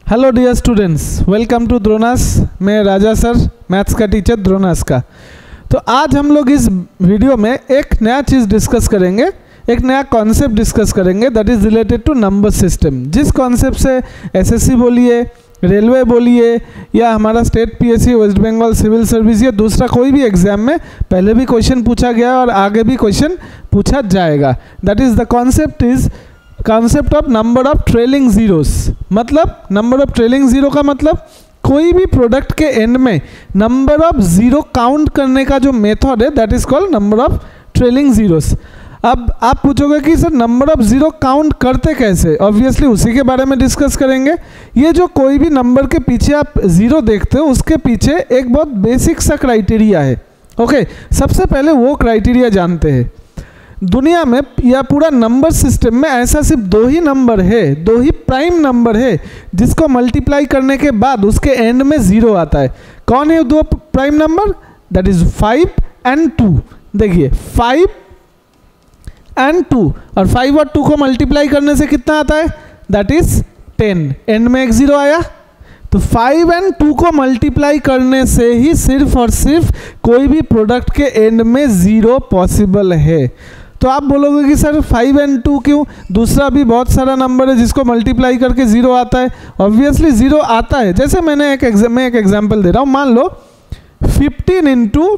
Hello dear students, welcome to Dronas. मैं Raja sir, maths का teacher Dronas का। तो आज हम लोग इस वीडियो में एक नया चीज़ डिस्कस करेंगे, एक नया कॉन्सेप्ट डिस्कस करेंगे that is related to number system. जिस कॉन्सेप्ट से एसएससी बोलिए, रेलवे बोलिए, या हमारा state PSC, west Bengal civil service या दूसरा कोई भी एग्जाम में पहले भी क्वेश्चन पूछा गया और आगे भी क्वेश्चन पूछा जाएगा। That is the concept is concept of number of trailing zeros. मतलब नंबर ऑफ ट्रेलिंग जीरो का मतलब कोई भी प्रोडक्ट के एंड में नंबर ऑफ जीरो काउंट करने का जो मेथड है that is called number of trailing zeros. अब आप पूछोगे कि sir number of zero count करते कैसे? ऑब्वियसली उसी के बारे में डिस्कस करेंगे। ये जो कोई भी नंबर के पीछे आप जीरो देखते हो उसके पीछे एक बहुत बेसिक सा क्राइटेरिया है। ओके, सबसे पहले वो क्राइटेरिया जानते हैं। दुनिया में या पूरा नंबर सिस्टम में ऐसा सिर्फ दो ही नंबर है, दो ही प्राइम नंबर है जिसको मल्टीप्लाई करने के बाद उसके एंड में जीरो आता है। कौन है दो prime number? That is 5 and 2। देखिए 5 and 2, और 5 और 2 को मल्टीप्लाई करने से कितना आता है? That is 10। एंड में एक जीरो आया। तो 5 and 2 को मल्टीप्लाई करने से ही सिर्फ और सिर्फ कोई भी प्रोडक्ट के एंड में जीरो पॉसिबल है। तो आप बोलोगे कि सर 5 and 2 क्यों? दूसरा भी बहुत सारा नंबर है जिसको मल्टीप्लाई करके जीरो आता है। ऑब्वियसली जीरो आता है। जैसे मैं एक एग्जांपल दे रहा हूँ। मान लो 15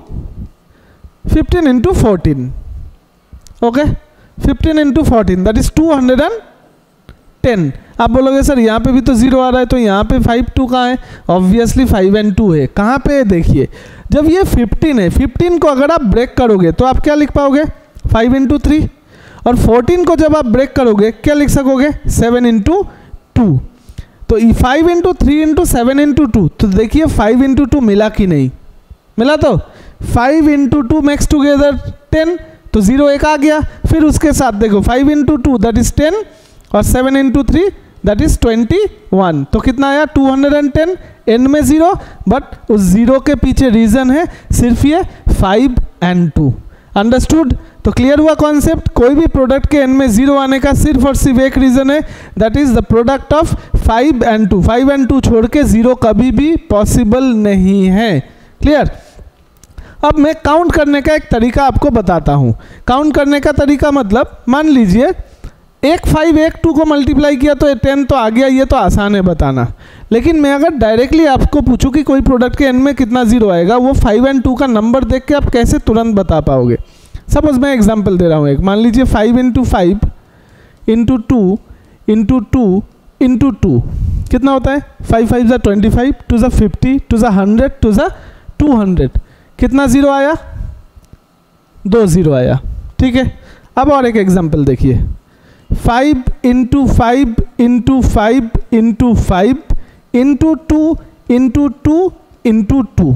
into 14। Okay, 15 into 14 that is 210। आप बोलोगे सर यहाँ पे भी तो जीरो आ रहा है, तो यहाँ पे 5 2 कहाँ है? ऑब्वियसली 5 and 2 है। कहाँ पे? देखिए जब ये 15 है, 15 को अगर आप ब्रेक करोगे तो आप क्या लिख पाओगे? 5 into 3। और 14 को जब आप ब्रेक करोगे क्या लिख सकोगे? 7 into 2। तो 5 into 3 into 7 into 2। तो देखिए 5 into 2 मिला कि नहीं मिला? तो 5 into 2 मेक्स टुगेदर 10, तो जीरो एक आ गया। फिर उसके साथ देखो 5 into 2 दैट इज 10 और 7 into 3 दैट इज 21। तो कितना आया? 210। एंड में जीरो, बट उस जीरो के पीछे रीजन है सिर्फ ये 5 and 2। अंडरस्टूड? तो क्लियर हुआ कॉन्सेप्ट। कोई भी प्रोडक्ट के एंड में जीरो आने का सिर्फ और सिर्फ एक रीजन है, that is the product of 5 and 2। 5 and 2 छोड़ के जीरो कभी भी पॉसिबल नहीं है। क्लियर? अब मैं काउंट करने का एक तरीका आपको बताता हूँ। काउंट करने का तरीका मतलब मान लीजिए एक 5 एक 2 को मल्टीप्लाई किया तो 10 तो आ गया, ये तो आसान है बताना। लेकिन मैं अगर डायरेक्टली आपको पूछूं कि कोई प्रोडक्ट के एंड में कितना जीरो आएगा, वो 5 and 2 का नंबर देख के आप कैसे तुरंत बता पाओगे? सपोज मैं एग्जांपल दे रहा हूँ एक। मान लीजिए 5 into 5 into 2 into 2 into 2 कितना होता है? 5 5 25, 2 50, 2 100, 2 200। कितना जीरो आया? 2 जीरो आया। ठीक है, अब और एक एग्जांपल देखिए। 5 into 5 into 5 into 5 into 2 into 2 into 2।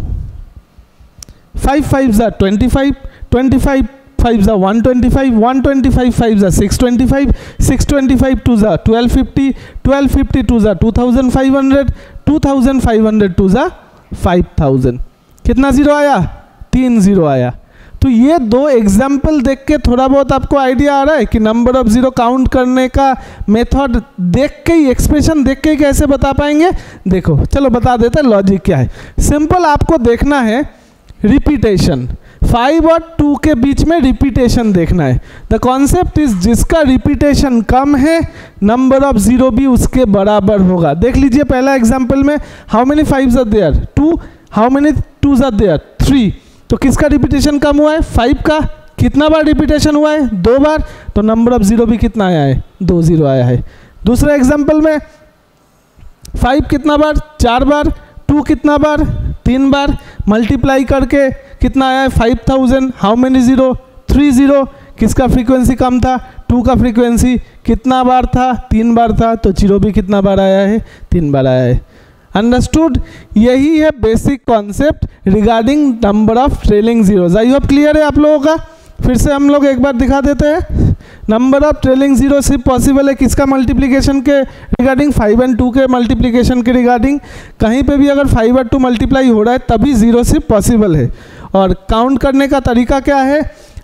5 5 25, 25 5 125, 125 5 625, 625 2 1250, 1250 2 2500, 2500 2 5000। कितना जीरो आया? 3 जीरो आया। तो ये दो एग्जाम्पल देख के थोड़ा बहुत आपको आइडिया आ रहा है कि नंबर ऑफ जीरो काउंट करने का मेथड देख के ही, एक्सप्रेशन देख के ही कैसे बता पाएंगे? देखो चलो बता देते हैं लॉजिक क्या है। सिंपल आपको देखना है रिपीटेशन। 5 और 2 के बीच में रिपीटेशन देखना है। द कॉन्सेप्ट इज जिसका रिपीटेशन कम है नंबर ऑफ जीरो भी उसके बराबर होगा। देख लीजिए पहला एग्जाम्पल में how many 5s are there? 2। How many 2s are there? 3। तो किसका रिपीटेशन कम हुआ है? 5 का। कितना बार रिपीटेशन हुआ है? 2 बार। तो नंबर ऑफ जीरो भी कितना आया है? 2 जीरो आया है। दूसरा एग्जाम्पल में 5 कितना बार? 4 बार। 2 कितना बार? 3 बार। मल्टीप्लाई करके कितना आया है? 5000। How many zero? 3 जीरो। किसका फ्रीक्वेंसी कम था? 2 का फ्रीक्वेंसी कितना बार था? 3 बार था। तो जीरो भी कितना बार आया है? 3 बार आया है। अंडरस्टूड? यही है basic concept regarding number of trailing zeros. I hope clear है आप लोगों का। फिर से हम लोग एक बार दिखा देते हैं। नंबर ऑफ ट्रेलिंग जीरो सिर्फ पॉसिबल है किसका मल्टीप्लिकेशन के रिगार्डिंग? 5 and 2 के मल्टीप्लिकेशन के रिगार्डिंग। कहीं पे भी अगर 5 और 2 मल्टीप्लाई हो रहा है तभी जीरो सिर्फ पॉसिबल है। और काउंट करने का तरीका क्या है?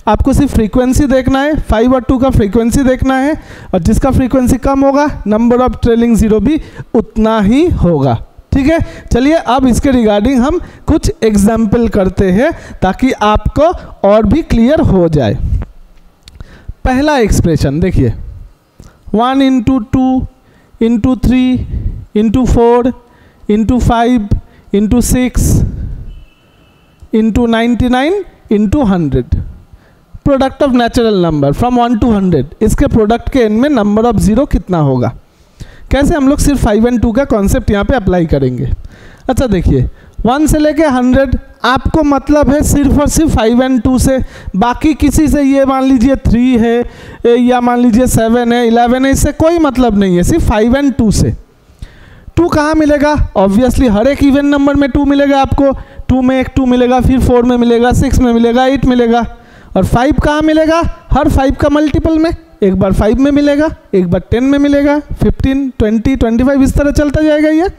आपको सिर्फ फ्रीक्वेंसी देखना है, 5 और 2 का फ्रीक्वेंसी देखना है, और जिसका फ्रीक्वेंसी कम होगा नंबर ऑफ ट्रेलिंग जीरो भी उतना ही होगा। ठीक है, चलिए अब इसके रिगार्डिंग हम कुछ एग्जाम्पल करते हैं ताकि आपको और भी क्लियर हो जाए। पहला एक्सप्रेशन देखिए, 1 into 2 into 3 into 4 into 5 into 6 into 99 into 100, product of natural number from 1 to 100, इसके प्रोडक्ट के एंड में नंबर ऑफ जीरो कितना होगा। कैसे हम लोग सिर्फ 5 और 2 का कॉन्सेप्ट यहाँ पे अप्लाई करेंगे। अच्छा देखिए, 1 से लेके 100 आपको मतलब है सिर्फ और सिर्फ 5 और 2 से, बाकी किसी से ये मान लीजिए 3 है या मान लीजिए 7 है 11 है, इससे कोई मतलब नहीं है, सिर्फ 5 और 2 से। 2 कहाँ मिलेगा? ऑब्वियसली हर एक इवन नंबर में 2 मिलेगा आपको, 2 में एक 2 मिलेगा, फिर 4 में मिलेगा, 6 में मिलेगा, 8 मिलेगा। और 5 कहाँ मिलेगा? हर 5 का मल्टीपल में, एक बार 5 में मिलेगा, एक बार 10 में मिलेगा, 15 20 25 इस तरह चलता जाएगा ये।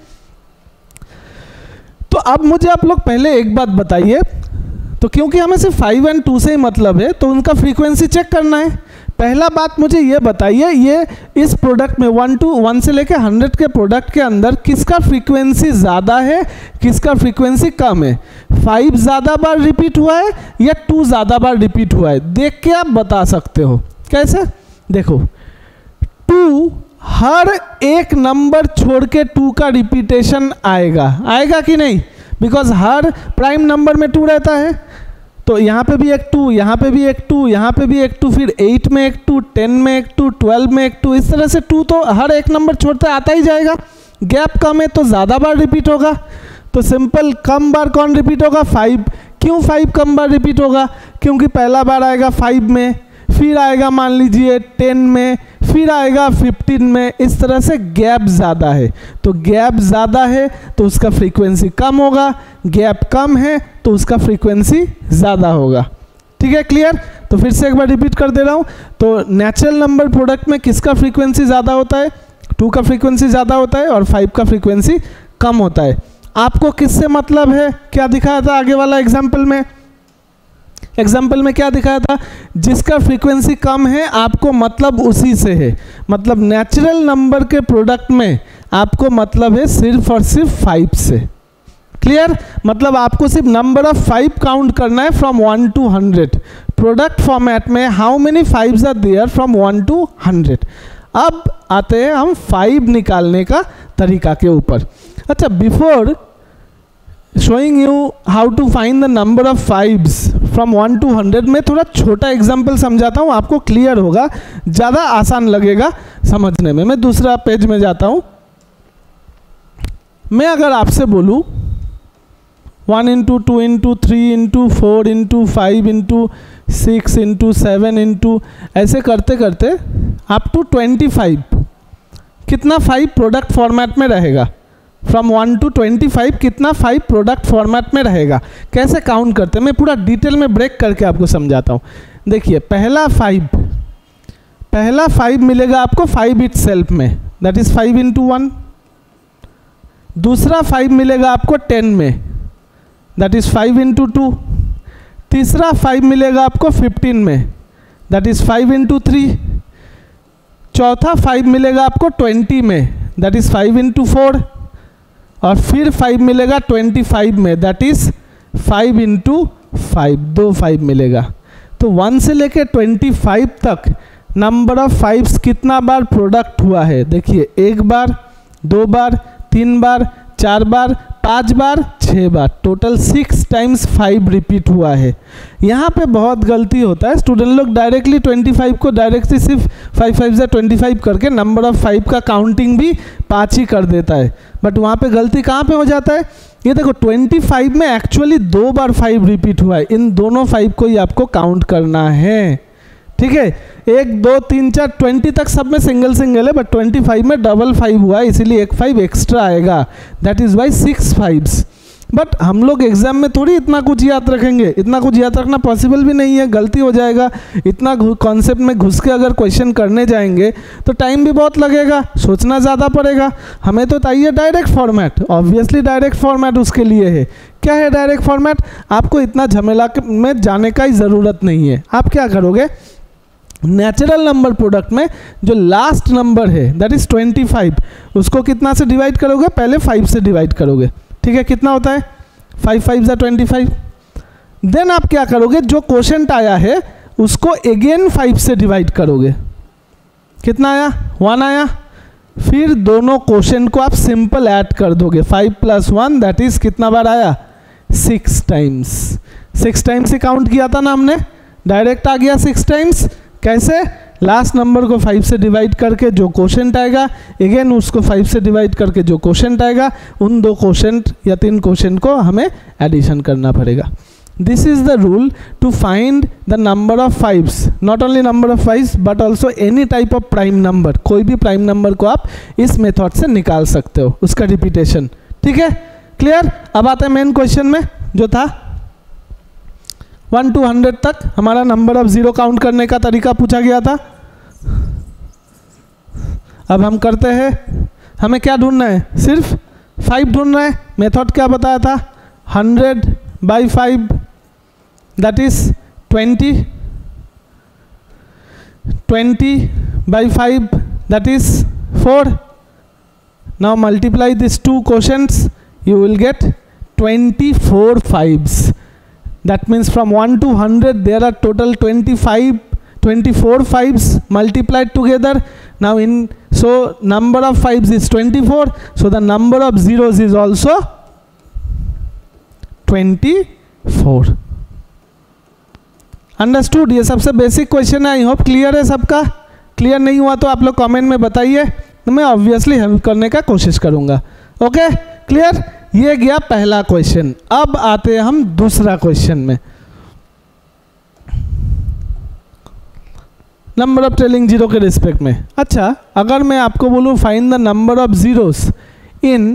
तो अब मुझे आप लोग पहले एक बात बताइए, तो क्योंकि हमें सिर्फ 5 और 2 से ही मतलब है तो उनका फ्रीक्वेंसी चेक करना है। पहला बात मुझे ये बताइए, ये इस प्रोडक्ट में 1 से लेकर 100 के प्रोडक्ट के अंदर किसका फ्रीक्वेंसी ज़्यादा है, किसका फ्रीक्वेंसी कम है? 5 ज़्यादा बार रिपीट हुआ है या 2 ज़्यादा बार रिपीट हुआ है? देख के आप बता सकते हो। कैसे? देखो, 2 हर एक नंबर छोड़ के 2 का रिपीटेशन आएगा कि नहीं? बिकॉज हर प्राइम नंबर में 2 रहता है, तो यहाँ पे भी एक 2, यहाँ पे भी एक 2, यहाँ पे भी एक 2, फिर 8 में एक 2, 10 में एक 2, 12 में एक 2, इस तरह से 2 तो हर एक नंबर छोड़ते आता ही जाएगा। गैप कम है तो ज़्यादा बार रिपीट होगा, तो सिंपल कम बार कौन रिपीट होगा? 5। क्यों 5 कम बार रिपीट होगा? क्योंकि पहला बार आएगा 5 में, फिर आएगा मान लीजिए 10 में, फिर आएगा 15 में, इस तरह से गैप ज़्यादा है। तो गैप ज़्यादा है तो उसका फ्रीक्वेंसी कम होगा, गैप कम है तो उसका फ्रीक्वेंसी ज़्यादा होगा। ठीक है, क्लियर? तो फिर से एक बार रिपीट कर दे रहा हूँ। तो नेचुरल नंबर प्रोडक्ट में किसका फ्रीक्वेंसी ज़्यादा होता है? 2 का फ्रीक्वेंसी ज़्यादा होता है और 5 का फ्रीक्वेंसी कम होता है। आपको किससे मतलब है? क्या दिखाया था आगे वाला एग्जाम्पल में? एग्जाम्पल में क्या दिखाया था? जिसका फ्रीक्वेंसी कम है आपको मतलब उसी से है, मतलब नेचुरल नंबर के प्रोडक्ट में आपको मतलब है सिर्फ और सिर्फ 5 से। क्लियर? मतलब आपको सिर्फ नंबर ऑफ 5 काउंट करना है फ्रॉम 1 to 100। प्रोडक्ट फॉर्मेट में how many 5s are there from 1 to 100। अब आते हैं हम 5 निकालने का तरीका के ऊपर। अच्छा, before showing you how to find the number of 5s from 1 to 100 में थोड़ा छोटा एग्जाम्पल समझाता हूँ, आपको क्लियर होगा, ज़्यादा आसान लगेगा समझने में। मैं दूसरा पेज में जाता हूँ। मैं अगर आपसे बोलूँ 1 into 2 into 3 into 4 into 5 into 6 into 7 into ऐसे करते करते अप टू 25, कितना 5 प्रोडक्ट फॉर्मेट में रहेगा? फ्रॉम 1 to 25 कितना 5 प्रोडक्ट फॉर्मेट में रहेगा? कैसे काउंट करते हैं मैं पूरा डिटेल में ब्रेक करके आपको समझाता हूँ। देखिए, पहला 5 मिलेगा आपको 5 itself में, दैट इज 5 इंटू 1। दूसरा 5 मिलेगा आपको 10 में, दैट इज 5 इंटू 2। तीसरा 5 मिलेगा आपको 15 में, दैट इज 5 इंटू 3। चौथा 5 मिलेगा आपको 20 में, दैट इज 5 इंटू 4। और फिर 5 मिलेगा 25 में, दैट इज 5 इंटू 5, 2 5 मिलेगा। तो 1 से लेके 25 तक नंबर ऑफ 5s कितना बार प्रोडक्ट हुआ है? देखिए, 1 बार, 2 बार, 3 बार, 4 बार, 5 बार, 6 बार, टोटल 6 टाइम्स 5 रिपीट हुआ है। यहाँ पे बहुत गलती होता है, स्टूडेंट लोग डायरेक्टली 25 को डायरेक्टली सिर्फ 5 5 से 25 करके नंबर ऑफ 5 का काउंटिंग भी 5 ही कर देता है, बट वहाँ पे गलती कहाँ पे हो जाता है? ये देखो 25 में एक्चुअली 2 बार 5 रिपीट हुआ है, इन दोनों 5 को ही आपको काउंट करना है। ठीक है, 1 2 3 4 20 तक सब में सिंगल सिंगल है, बट 25 में डबल 5 हुआ है, इसीलिए एक 5 एक्स्ट्रा आएगा, that is Y 6 5s। But हम लोग एग्जाम में थोड़ी इतना कुछ याद रखेंगे, इतना कुछ याद रखना पॉसिबल भी नहीं है, गलती हो जाएगा। इतना कॉन्सेप्ट में घुस के अगर क्वेश्चन करने जाएंगे तो टाइम भी बहुत लगेगा, सोचना ज़्यादा पड़ेगा। हमें तो चाहिए direct format, obviously direct format उसके लिए है। क्या है डायरेक्ट फॉर्मेट? आपको इतना झमेला में जाने का ही ज़रूरत नहीं है। आप क्या करोगे, नेचुरल नंबर प्रोडक्ट में जो लास्ट नंबर है दैट इज़ 25, उसको कितना से डिवाइड करोगे? पहले 5 से डिवाइड करोगे, ठीक है। कितना होता है? 5 5 = 25। देन आप क्या करोगे, जो क्वोशंट आया है उसको अगेन 5 से डिवाइड करोगे। कितना आया? 1 आया। फिर दोनों क्वोशंट को आप सिंपल ऐड कर दोगे, 5 + 1 दैट इज कितना बार आया? 6 टाइम्स। 6 टाइम्स से काउंट किया था ना हमने, डायरेक्ट आ गया 6 टाइम्स। कैसे? लास्ट नंबर को 5 से डिवाइड करके जो क्वोशंट आएगा, अगेन उसको 5 से डिवाइड करके जो क्वोशंट आएगा, उन 2 क्वोशंट या 3 क्वोशंट को हमें एडिशन करना पड़ेगा। This is the rule to find the number of 5s, not only number of 5 but also any type of prime number. कोई भी प्राइम नंबर को आप इस मेथड से निकाल सकते हो, उसका रिपीटेशन, ठीक है। क्लियर? अब आते हैं मेन क्वेश्चन में, जो था 1 to 100 तक हमारा नंबर ऑफ 0 काउंट करने का तरीका पूछा गया था। अब हम करते हैं, हमें क्या ढूंढना है? सिर्फ 5 ढूंढना है। मेथड क्या बताया था? 100/5 that is 20, 20/5 that is 4। Now multiply this 2 quotients, you will get 24 5s. That means from 1 to 100 there are total 24 5s multiplied together. Now so number of 5s is 24, so the number of zeros is also 24. Understood? ये सबसे basic question है। आई hope clear है सबका। Clear नहीं हुआ तो आप लोग कमेंट में बताइए, तो मैं ऑब्वियसली हेल्प करने का कोशिश करूँगा। Okay, clear? ये गया पहला क्वेश्चन। अब आते हैं हम दूसरा क्वेश्चन में। नंबर ऑफ ट्रेलिंग जीरो के रिस्पेक्ट में। अच्छा, अगर मैं आपको बोलूँ find the number of zeros in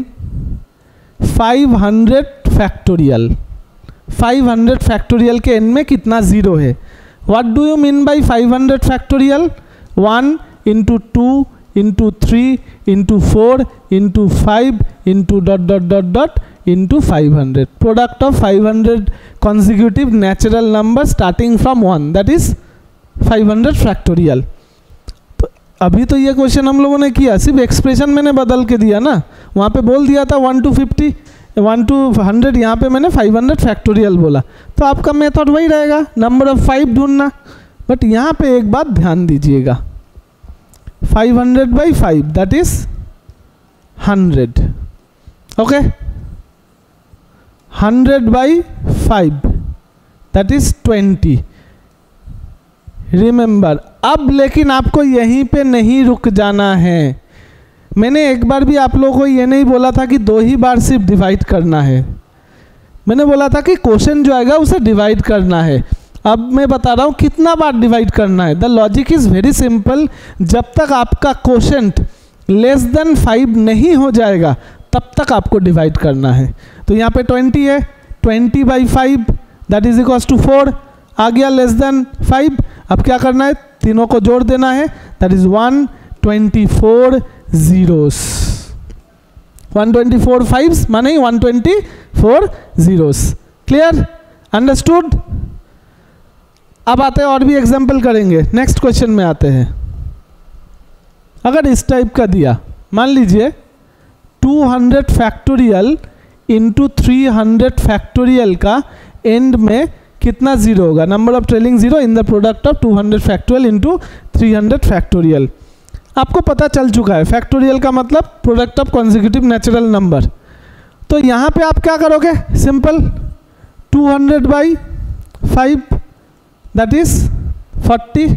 500 factorial, 500 factorial के एंड में कितना जीरो है? What do you mean by 500 factorial? 1 × 2 × 3 × 4 × 5 × ... 500. Product of 500 consecutive natural numbers starting from 1, that is 500 factorial. तो अभी तो ये क्वेश्चन हम लोगों ने किया, सिर्फ एक्सप्रेशन मैंने बदल के दिया ना। वहाँ पे बोल दिया था 1 to 50, 1 to 100, यहाँ पे मैंने 500 फैक्टोरियल बोला। तो आपका मेथड वही रहेगा, नंबर ऑफ 5 ढूंढना। बट यहाँ पे एक बात ध्यान दीजिएगा, 500/5 that is 100, okay. 100/5 that is 20। Remember, अब लेकिन आपको यहीं पे नहीं रुक जाना है। मैंने एक बार भी आप लोगों को ये नहीं बोला था कि 2 ही बार सिर्फ डिवाइड करना है। मैंने बोला था कि क्वेश्चन जो आएगा उसे डिवाइड करना है। अब मैं बता रहा हूँ कितना बार डिवाइड करना है। The logic is very simple, जब तक आपका क्वोशंट लेस देन 5 नहीं हो जाएगा तब तक आपको डिवाइड करना है। तो यहाँ पे 20 है, 20/5 दैट इज इक्वल्स टू 4 आ गया, लेस देन 5। अब क्या करना है? तीनों को जोड़ देना है, दैट इज 124 zeros, 124 5s माने 124 zeros। क्लियर? अंडरस्टूड? अब आते हैं और भी एग्जाम्पल करेंगे। नेक्स्ट क्वेश्चन में आते हैं। अगर इस टाइप का दिया, मान लीजिए 200 फैक्टोरियल इंटू 300 फैक्टोरियल का एंड में कितना जीरो होगा? Number of trailing zero in the product of 200 factorial into 300 factorial. आपको पता चल चुका है, फैक्टोरियल का मतलब product of consecutive natural number. तो यहाँ पे आप क्या करोगे? Simple, 200/5 that is 40,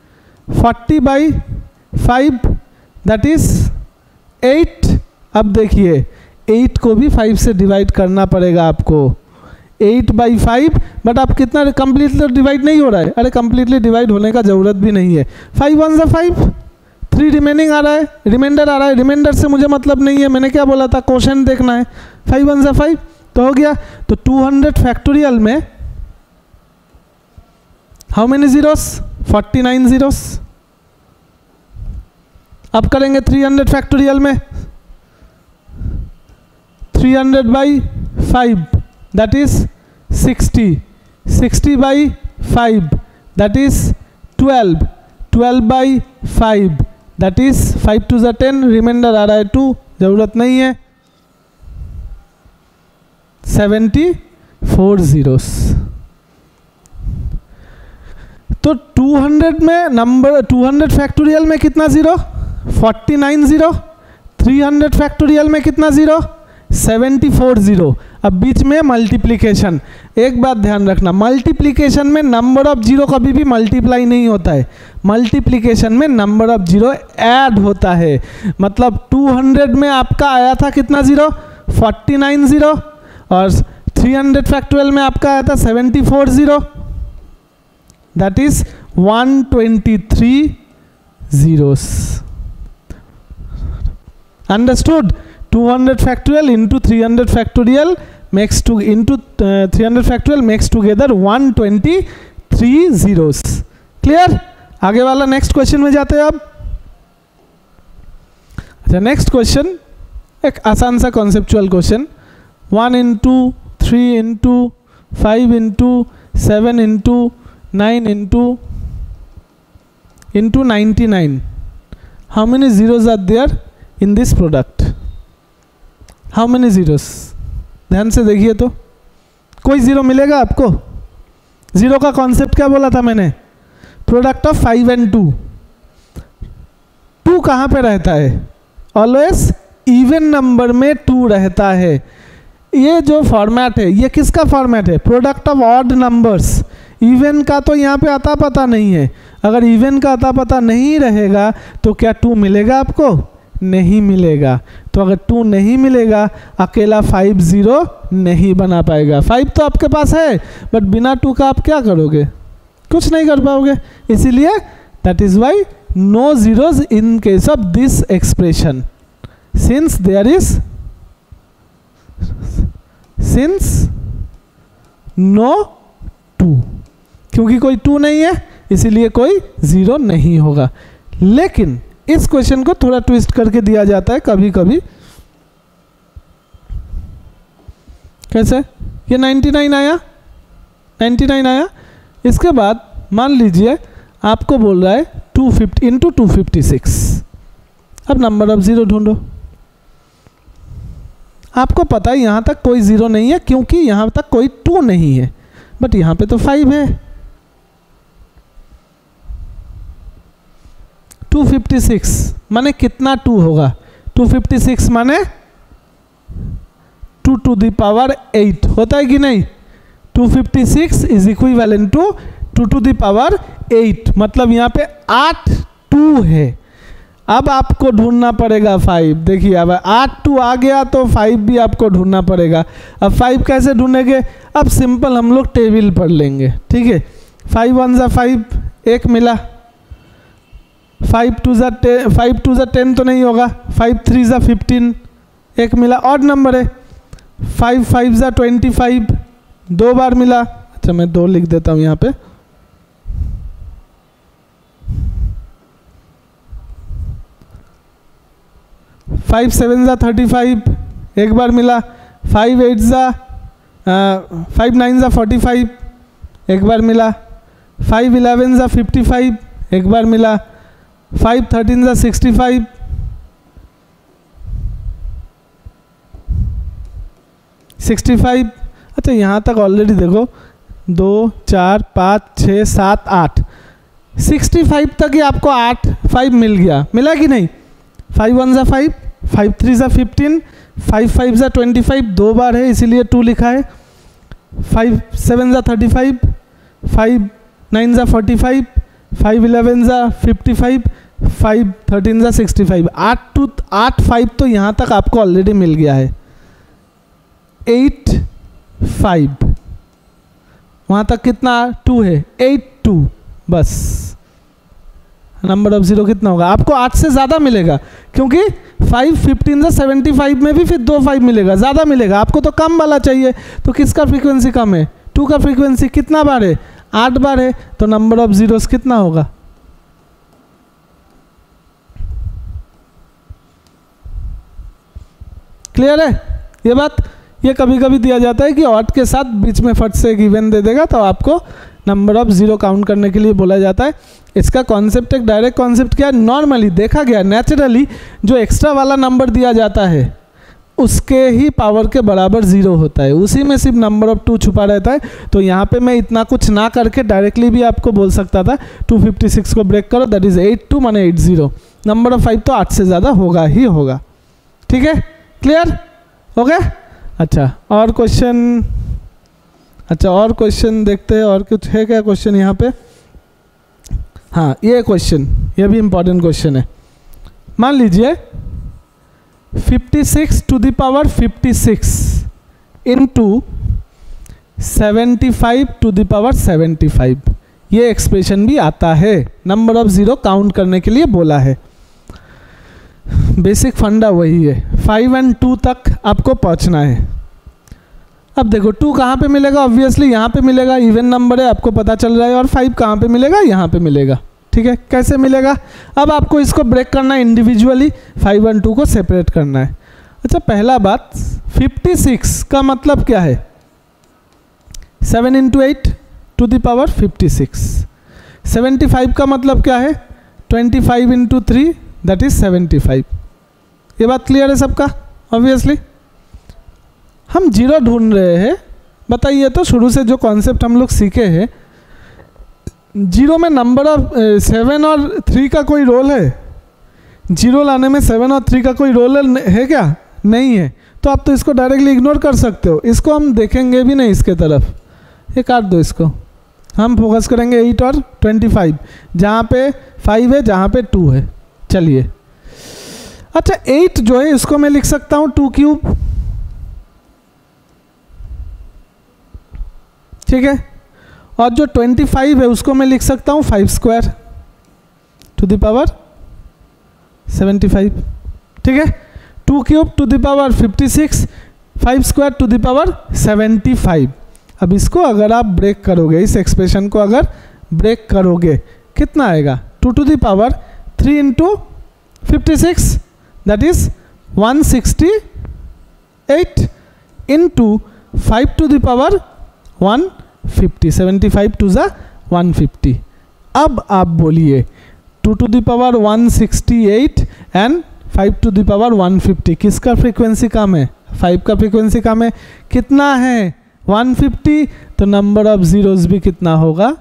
40/5 that is 8। अब देखिए 8 को भी 5 से डिवाइड करना पड़ेगा आपको, 8/5। बट आप कितना कंप्लीटली डिवाइड नहीं हो रहा है। अरे कंप्लीटली डिवाइड होने का ज़रूरत भी नहीं है। 5 1 ज़ा 5, 3 रिमेनिंग आ रहा है, रिमाइंडर आ रहा है। रिमाइंडर से मुझे मतलब नहीं है, मैंने क्या बोला था? क्वोशंट देखना है। 5 1 ज़ा 5, तो हो गया। तो 200 फैक्टोरियल में हाउ मेनी जीरोस, 49 जीरोस। अब करेंगे 300 फैक्टोरियल में, 300 by 5 that is 60, 60 by 5 that is 12, 12 by 5 that is 5 two 10, remainder आ रहा है 2, जरूरत नहीं है, 74 जीरोस। तो 200 में नंबर 200 फैक्टोरियल में कितना जीरो, 49 जीरो, 300 फैक्टोरियल में कितना जीरो, 74 जीरो। अब बीच में मल्टीप्लिकेशन, एक बात ध्यान रखना, मल्टीप्लिकेशन में नंबर ऑफ जीरो कभी भी मल्टीप्लाई नहीं होता है, मल्टीप्लिकेशन में नंबर ऑफ जीरो ऐड होता है। मतलब 200 में आपका आया था कितना जीरो, 49 जीरो, और 300 फैक्टोरियल में आपका आया था 74 zero, that is 123 zeros. Understood? 200 factorial into 300 factorial makes to into 300 factorial makes together 123 zeros। Clear? आगे वाला नेक्स्ट क्वेश्चन में जाते हैं अब। अच्छा, नेक्स्ट क्वेश्चन एक आसान सा conceptual question, 1 into 3 into 5 into 7 into 9 into 99, how many zeros are there in this product, how many zeros? ध्यान से देखिए तो कोई जीरो मिलेगा आपको? जीरो का कॉन्सेप्ट क्या बोला था मैंने, प्रोडक्ट ऑफ 5 and 2। 2 कहाँ पे रहता है? ऑलवेज इवन नंबर में 2 रहता है। ये जो फॉर्मेट है ये किसका फॉर्मेट है? Product of odd numbers. Even का तो यहाँ पे आता पता नहीं है, अगर इवन का आता पता नहीं रहेगा तो क्या 2 मिलेगा आपको? नहीं मिलेगा। तो अगर 2 नहीं मिलेगा, अकेला 5 जीरो नहीं बना पाएगा। 5 तो आपके पास है, बट बिना 2 का आप क्या करोगे? कुछ नहीं कर पाओगे। इसीलिए that is why no zeros in case of this expression, since there is no 2, क्योंकि कोई 2 नहीं है इसीलिए कोई जीरो नहीं होगा। लेकिन इस क्वेश्चन को थोड़ा ट्विस्ट करके दिया जाता है कभी कभी। कैसे? ये 99 आया, 99 आया, इसके बाद मान लीजिए आपको बोल रहा है 250 इंटू 256। अब नंबर ऑफ जीरो ढूंढो। आपको पता है यहाँ तक कोई जीरो नहीं है क्योंकि यहाँ तक कोई 2 नहीं है, बट यहाँ पे तो 5 है। 256 माने कितना 2 होगा? 256 माने 2 to the power 8 होता है कि नहीं? 256 is equivalent to 2 to the power 8, मतलब यहाँ पे 8 2 है। अब आपको ढूंढना पड़ेगा 5। देखिए अब 8 2 आ गया तो 5 भी आपको ढूंढना पड़ेगा। अब 5 कैसे ढूंढेंगे? अब सिंपल हम लोग टेबल पढ़ लेंगे, ठीक है। 5 1 जा 5, 1 मिला। 5 2 जा 10 तो नहीं होगा। 5 3 जा 15, 1 मिला। ऑड नंबर है। 5 5 जा 25, 2 बार मिला। अच्छा मैं 2 लिख देता हूँ यहाँ पे। 5 7 जा 35, 1 बार मिला। 5 8 जा 5 9 जा 45, 1 बार मिला। 5 11 जा 55, 1 बार मिला। 5 13 जा 65, 65। अच्छा यहाँ तक ऑलरेडी देखो 2 4 5 6 7 8, 65 तक ही आपको 8 5 मिल गया। मिला कि नहीं? 5 1 जा 5, 5 3 जा 15, 5 5 जा 25, 2 बार है इसीलिए 2 लिखा है। 5 7 जा 35, 5 9 जा 45, 5 11 जा 55, 5 13 जा 65। 8 5 तो यहाँ तक आपको ऑलरेडी मिल गया है। 8 5 वहाँ तक कितना 2 है? 8 2 बस। नंबर ऑफ जीरो कितना होगा? आपको 8 से ज़्यादा मिलेगा, क्योंकि 5 15 से 75 में भी फिर 2 5 मिलेगा, ज़्यादा मिलेगा। आपको तो कम वाला चाहिए, तो किसका फ्रीक्वेंसी कम है? 2 का फ्रीक्वेंसी कितना बार है? 8 बार है, तो नंबर ऑफ जीरोस कितना होगा? क्लियर है ये बात? ये कभी कभी दिया जाता है कि ऑड के साथ बीच में फट से गिवन दे देगा, तो आपको नंबर ऑफ जीरो काउंट करने के लिए बोला जाता है। इसका कॉन्सेप्ट एक डायरेक्ट कॉन्सेप्ट क्या है? नॉर्मली देखा गया, नेचुरली जो एक्स्ट्रा वाला नंबर दिया जाता है उसके ही पावर के बराबर जीरो होता है, उसी में सिर्फ नंबर ऑफ 2 छुपा रहता है। तो यहाँ पे मैं इतना कुछ ना करके डायरेक्टली भी आपको बोल सकता था 256 को ब्रेक करो, दैट इज 82 माने 80। नंबर ऑफ 5 तो 8 से ज़्यादा होगा ही होगा। ठीक है, क्लियर? ओके, अच्छा और क्वेश्चन, अच्छा और क्वेश्चन देखते हैं, और कुछ है क्या क्वेश्चन यहाँ पे? हाँ, ये क्वेश्चन, ये भी इम्पोर्टेंट क्वेश्चन है। मान लीजिए 56 to the power 56 into 75 to the power 75, ये एक्सप्रेशन भी आता है। नंबर ऑफ जीरो काउंट करने के लिए बोला है। बेसिक फंडा वही है, 5 और 2 तक आपको पहुंचना है। अब देखो 2 कहाँ पे मिलेगा? ऑब्वियसली यहाँ पे मिलेगा, इवन नंबर है, आपको पता चल रहा है। और 5 कहाँ पे मिलेगा? यहाँ पे मिलेगा। ठीक है, कैसे मिलेगा? अब आपको इसको ब्रेक करना है इंडिविजुअली, 5 और 2 को सेपरेट करना है। अच्छा, पहला बात, 56 का मतलब क्या है? 7 इंटू 8 टू द पावर 56। 75 का मतलब क्या है? 25 इंटू 3 दैट इज 75। ये बात क्लियर है सबका? ऑब्वियसली हम जीरो ढूंढ रहे हैं। बताइए तो, शुरू से जो कॉन्सेप्ट हम लोग सीखे हैं, जीरो में नंबर ऑफ 7 और 3 का कोई रोल है? जीरो लाने में 7 और 3 का कोई रोल है क्या? नहीं है। तो आप तो इसको डायरेक्टली इग्नोर कर सकते हो, इसको हम देखेंगे भी नहीं इसके तरफ। ये काट दो इसको, हम फोकस करेंगे 8 और 25, जहाँ पे 5 है, जहाँ पे 2 है। चलिए, अच्छा 8 जो है इसको मैं लिख सकता हूँ 2 क्यूब। ठीक है, और जो 25 है उसको मैं लिख सकता हूँ 5 स्क्वायर टू द पावर 75। ठीक है, 2 cube to the power 56, 5 square to the power 75। अब इसको अगर आप ब्रेक करोगे, इस एक्सप्रेशन को अगर ब्रेक करोगे, कितना आएगा? 2 to the power 3 into 56 that is 168 into 5 to the power 150, 75 to the 150। अब आप बोलिए 2 to the power 168 and 5 to the power 150, किसका फ्रीक्वेंसी कम है? 5 का फ्रीक्वेंसी कम है। कितना है? 150। तो नंबर ऑफ जीरोस भी कितना होगा?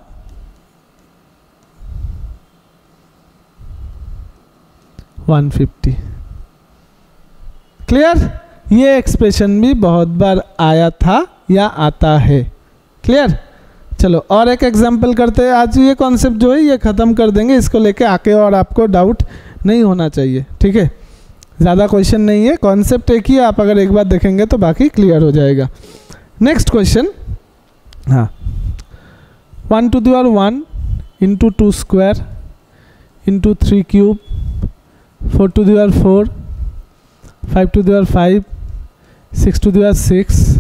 150। क्लियर? ये एक्सप्रेशन भी बहुत बार आया था या आता है। क्लियर? चलो और एक एग्जांपल करते हैं। आज ये कॉन्सेप्ट जो है ये ख़त्म कर देंगे, इसको लेके आके और आपको डाउट नहीं होना चाहिए। ठीक है, ज़्यादा क्वेश्चन नहीं है, कॉन्सेप्ट एक ही है, आप अगर एक बार देखेंगे तो बाकी क्लियर हो जाएगा। नेक्स्ट क्वेश्चन, हाँ, 1 to the power 1 into 2 square into 3 cube, 4 to the power 4, 5 to the power 5, 6 to the power 6,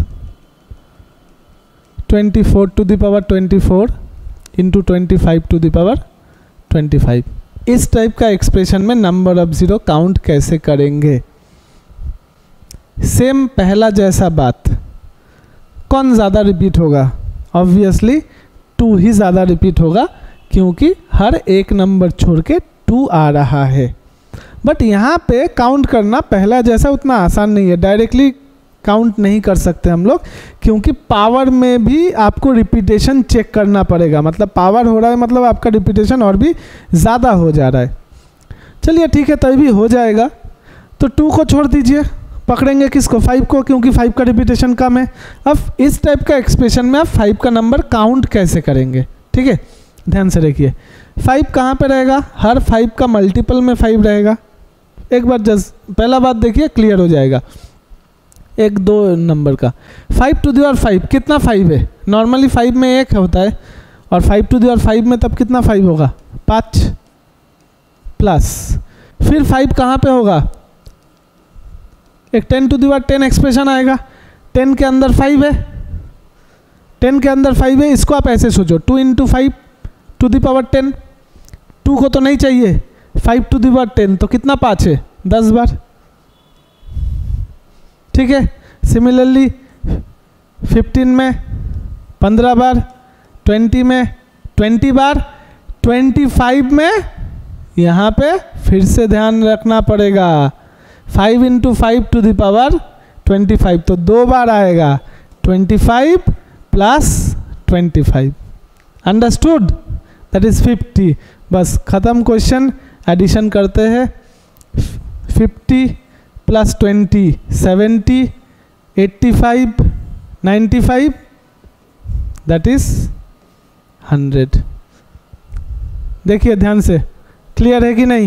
24 to the power 24 into 25 to the power 25। इस टाइप का एक्सप्रेशन में नंबर ऑफ जीरो काउंट कैसे करेंगे? Same पहला जैसा बात, कौन ज़्यादा रिपीट होगा? ऑब्वियसली 2 ही ज़्यादा रिपीट होगा, क्योंकि हर एक नंबर छोड़ के 2 आ रहा है। बट यहाँ पे काउंट करना पहला जैसा उतना आसान नहीं है, डायरेक्टली काउंट नहीं कर सकते हम लोग, क्योंकि पावर में भी आपको रिपीटेशन चेक करना पड़ेगा। मतलब पावर हो रहा है, मतलब आपका रिपीटेशन और भी ज़्यादा हो जा रहा है। चलिए ठीक है, तभी हो जाएगा। तो 2 को छोड़ दीजिए, पकड़ेंगे किसको? 5 को, क्योंकि 5 का रिपीटेशन कम है। अब इस टाइप का एक्सप्रेशन में आप 5 का नंबर काउंट कैसे करेंगे? ठीक है, ध्यान से देखिए, 5 कहाँ पे रहेगा? हर 5 का मल्टीपल में 5 रहेगा। एक बार जस्ट पहला बात देखिए, क्लियर हो जाएगा। 1 2 नंबर का 5 टू द पावर 5, कितना 5 है? नॉर्मली 5 में 1 होता है, और 5 टू द पावर 5 में तब कितना 5 होगा? 5। प्लस फिर 5 कहाँ पे होगा, एक 10 टू द पावर 10 एक्सप्रेशन आएगा, 10 के अंदर 5 है, 10 के अंदर 5 है, इसको आप ऐसे सोचो 2 इंटू 5 टू द पावर 10, 2 को तो नहीं चाहिए, 5 टू द पावर 10 तो कितना 5 है 10 बार, ठीक है। सिमिलरली 15 में 15 बार, 20 में 20 बार, 25 में यहाँ पे फिर से ध्यान रखना पड़ेगा 5 इंटू 5 टू द पावर 25 तो 2 बार आएगा, 25 प्लस 25, अंडरस्टूड, दैट इज 50। बस ख़त्म क्वेश्चन, एडिशन करते हैं 50 प्लस 20 70, 85 95 दैट इज 100। देखिए ध्यान से, क्लियर है कि नहीं,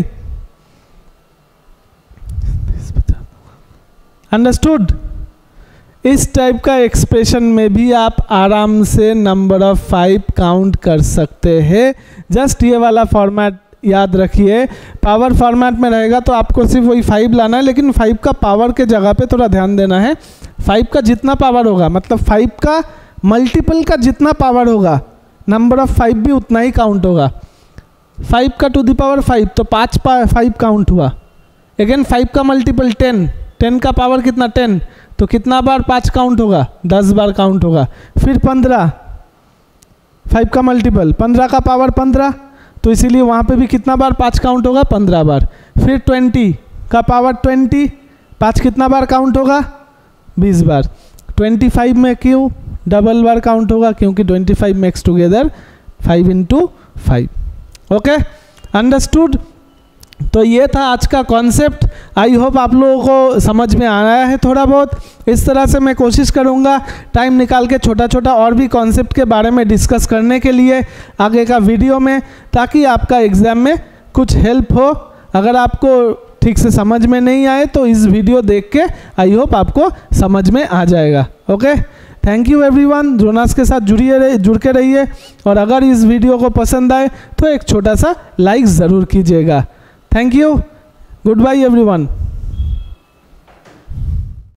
अंडरस्टूड। इस टाइप का एक्सप्रेशन में भी आप आराम से नंबर ऑफ 5 काउंट कर सकते हैं। जस्ट ये वाला फॉर्मेट याद रखिए, पावर फॉर्मेट में रहेगा तो आपको सिर्फ वही 5 लाना है, लेकिन 5 का पावर के जगह पे थोड़ा ध्यान देना है। 5 का जितना पावर होगा, मतलब 5 का मल्टीपल का जितना पावर होगा, नंबर ऑफ 5 भी उतना ही काउंट होगा। 5 का टू द पावर 5 तो 5 काउंट हुआ। अगेन 5 का मल्टीपल 10, 10 का पावर कितना 10 तो कितना बार 5 काउंट होगा, 10 बार काउंट होगा। फिर 15, 5 का मल्टीपल 15 का पावर 15 तो इसीलिए वहाँ पे भी कितना बार 5 काउंट होगा, 15 बार। फिर 20 का पावर 20, 5 कितना बार काउंट होगा, 20 बार। 25 में क्यों डबल बार काउंट होगा, क्योंकि 25 makes together 5 into 5। Okay, understood. तो ये था आज का कॉन्सेप्ट। आई होप आप लोगों को समझ में आया है थोड़ा बहुत। इस तरह से मैं कोशिश करूँगा टाइम निकाल के छोटा छोटा और भी कॉन्सेप्ट के बारे में डिस्कस करने के लिए आगे का वीडियो में, ताकि आपका एग्ज़ाम में कुछ हेल्प हो। अगर आपको ठीक से समझ में नहीं आए तो इस वीडियो देख के आई होप आपको समझ में आ जाएगा। Okay, thank you everyone. Jonas के साथ जुड़ के रहिए, और अगर इस वीडियो को पसंद आए तो एक छोटा सा लाइक ज़रूर कीजिएगा। Thank you. Goodbye everyone.